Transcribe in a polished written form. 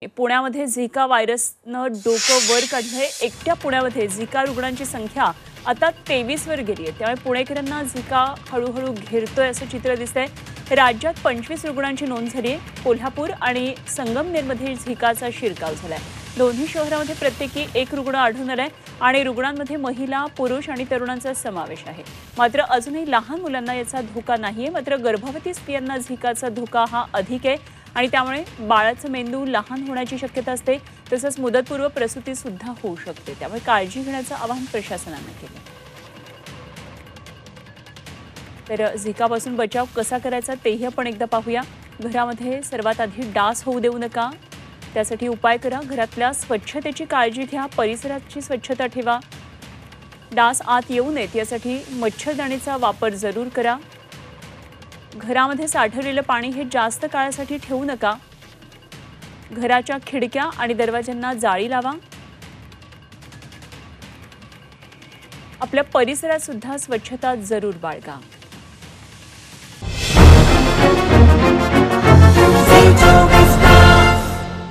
पुण्यामध्ये झिका व्हायरसनं डोकं वर काढलंय। एकट्या पुण्यामध्ये झिका रुग्णांची संख्या आता 23 वर गेली आहे। त्यामुळे पुणेकरांना झिका हळूहळू घेरतोय असं चित्र दिसतंय। राज्यात 25 रुग्णांची नोंद झाली आहे। कोल्हापूर आणि संगमनेरमध्ये झिकाचा शिरकाव झालाय। दोन्ही शहरांमध्ये प्रत्येकी एक रुग्ण आढळून आलाय आणि रुग्णांमध्ये महिला, पुरुष आणि तरुणांचा समावेश आहे। मात्र अजूनही लहान मुलांना याचा धोका नाहीये। मात्र गर्भवती स्त्रियांना झिकाचा धोका हा अधिक आहे आणि त्यामुळे बाळाचा मेंदू लहान होण्याची शक्यता असते। तसंच मुदतपूर्व प्रसूती सुद्धा होऊ शकते। त्यामुळे काळजी घेण्याचं आवाहन प्रशासनाने केलं। तर झिकापासून बचाव कसा करायचा तेही आपण एकदा पाहूया। घरामध्ये सर्वात आधी डास होऊ देऊ नका। त्यासाठी उपाय करा। घरातल्या स्वच्छतेची काळजी घ्या। परिसराची स्वच्छता ठेवा। डास आत येऊ नयेत यासाठी मच्छरदाणीचा वापर जरूर करा। घरामध्ये साठवलेलं पाणी हे जास्त काळासाठी ठेवू नका। घराच्या खिडक्या आणि दरवाजांना जाळी लावा। आपल्या परिसरात सुद्धा स्वच्छता जरूर बाळगा।